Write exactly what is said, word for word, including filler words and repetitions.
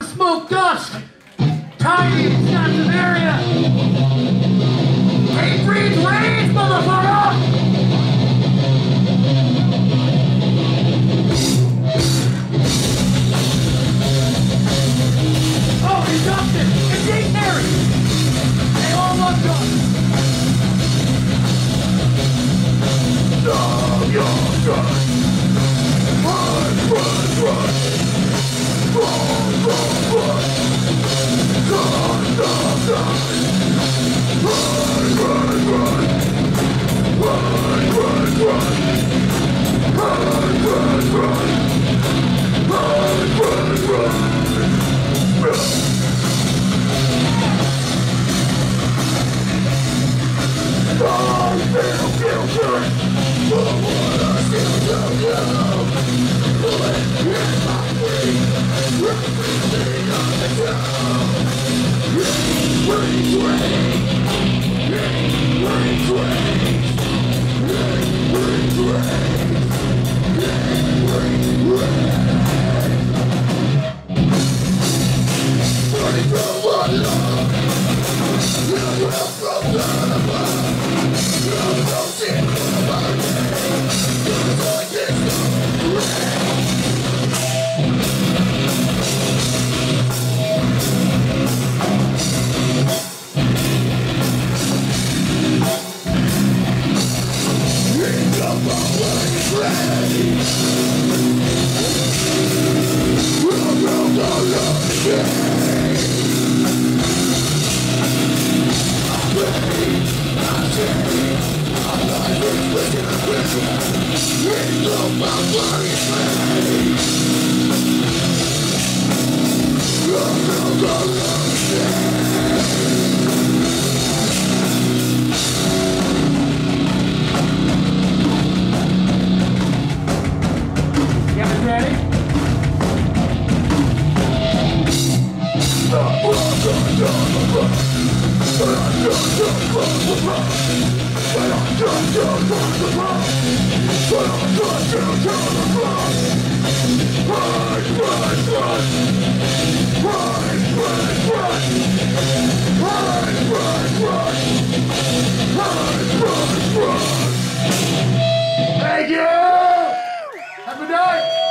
Smoke dust! Tiny expansive area! Hate breeds rage, motherfucker! Oh, induction! It's Harry! They all love guns! Love your guns! Run, run, run! Run, run, run! Run, run, run! Run, run, run! Run, run, run! Run, run, run! Run, run, run! Run! I still feel good, but what I still don't know. When in my brain, everything on the ground. Ring, ring, ring, ring, ring, ring, ring, ring, ring, ring. Running from one love, you will from the Thank you! Have a good night!